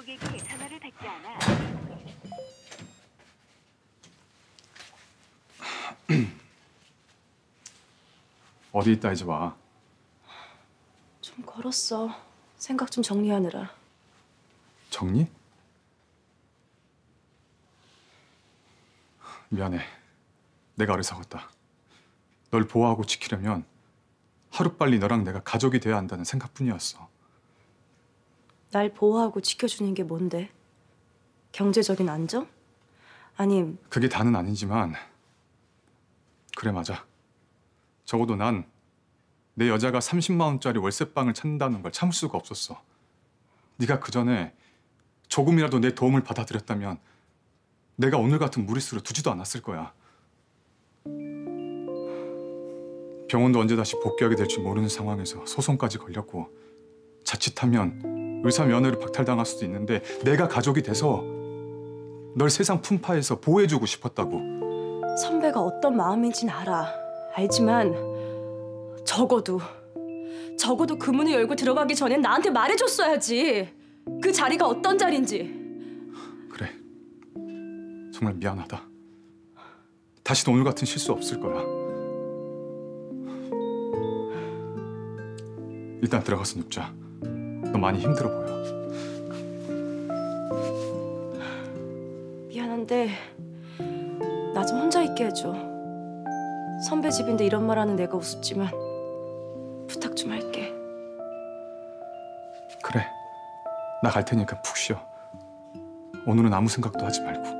고객이 전화를 받지 않아. 어디 있다 이제 와. 좀 걸었어. 생각 좀 정리하느라. 정리? 미안해. 내가 어리석었다. 널 보호하고 지키려면 하루빨리 너랑 내가 가족이 돼야 한다는 생각뿐이었어. 날 보호하고 지켜주는 게 뭔데? 경제적인 안정? 아님 그게 다는 아니지만 그래 맞아. 적어도 난 내 여자가 30만 원짜리 월세방을 찾는다는 걸 참을 수가 없었어. 네가 그 전에 조금이라도 내 도움을 받아들였다면 내가 오늘 같은 무리수를 두지도 않았을 거야. 병원도 언제 다시 복귀하게 될지 모르는 상황에서 소송까지 걸렸고 자칫하면 의사 면허를 박탈당할 수도 있는데 내가 가족이 돼서 널 세상 풍파에서 보호해주고 싶었다고. 선배가 어떤 마음인진 알아. 알지만 적어도 그 문을 열고 들어가기 전엔 나한테 말해줬어야지. 그 자리가 어떤 자리인지. 그래. 정말 미안하다. 다시도 오늘 같은 실수 없을 거야. 일단 들어가서 눕자. 너 많이 힘들어 보여. 미안한데 나 좀 혼자 있게 해줘. 선배 집인데 이런 말 하는 내가 우습지만 부탁 좀 할게. 그래. 나 갈 테니까 푹 쉬어. 오늘은 아무 생각도 하지 말고.